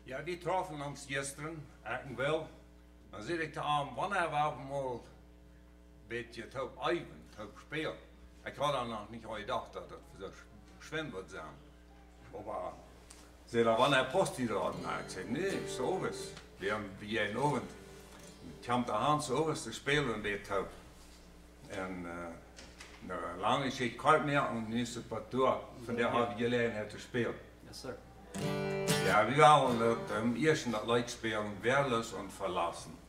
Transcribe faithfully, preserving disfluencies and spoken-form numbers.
Ja, die trafen uns gestern, eigenlijk wel. Dan zit ik te aan, wanneer we mal een beetje top even, top spelen. Ik had dan nog niet gedacht dat het so schwer wird sein. Aber sie da wanneer post die da hatten, ich sagte, nee, so was. Wir haben wie ein Abend. Ich habe da Hans so was zu spielen, die top. Und äh, nou, lange ist ich kalt mehr und nächste Partout, von der habe ich gelernt zu spielen. Yes, sir. Ja, wir waren im ersten das Leute spielen, wehrlos und verlassen.